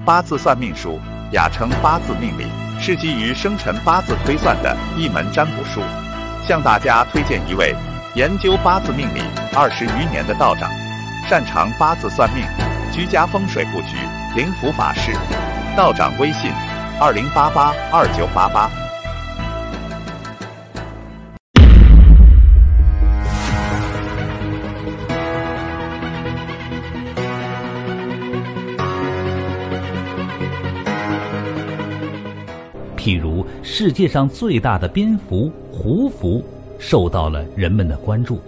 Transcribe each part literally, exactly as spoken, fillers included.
八字算命术雅称八字命理，是基于生辰八字推算的一门占卜术。向大家推荐一位研究八字命理二十余年的道长，擅长八字算命、居家风水布局、灵符法事。道长微信：二零八八二九八八。 譬如世界上最大的蝙蝠胡蝠受到了人们的关注。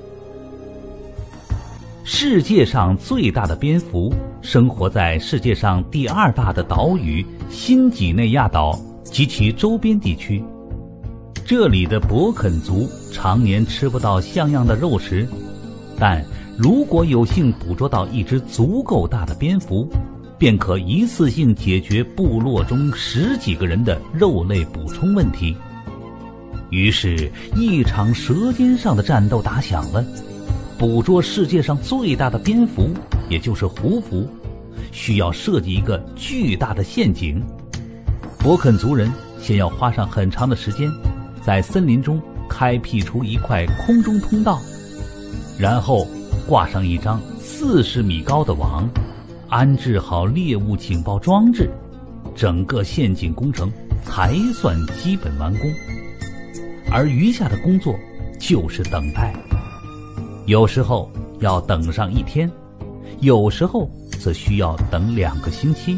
世界上最大的蝙蝠生活在世界上第二大的岛屿新几内亚岛及其周边地区。这里的博肯族常年吃不到像样的肉食，但如果有幸捕捉到一只足够大的蝙蝠，便可一次性解决部落中十几个人的肉类补充问题。于是一场舌尖上的战斗打响了。捕捉世界上最大的蝙蝠，也就是胡蝠，需要设计一个巨大的陷阱。博肯族人先要花上很长的时间，在森林中开辟出一块空中通道，然后挂上一张四十米高的网，安置好猎物警报装置，整个陷阱工程才算基本完工。而余下的工作就是等待，有时候要等上一天，有时候则需要等两个星期。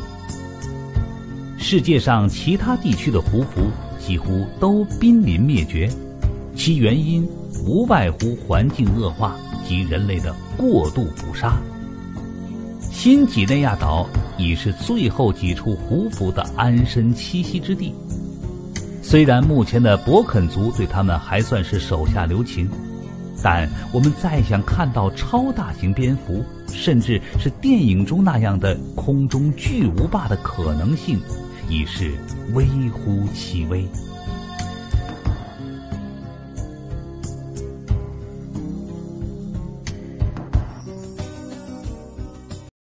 世界上其他地区的胡蝠几乎都濒临灭绝，其原因无外乎环境恶化及人类的过度捕杀。新几内亚岛已是最后几处胡蝠的安身栖息之地。虽然目前的博肯族对他们还算是手下留情，但我们再想看到超大型蝙蝠，甚至是电影中那样的空中巨无霸的可能性，已是微乎其微。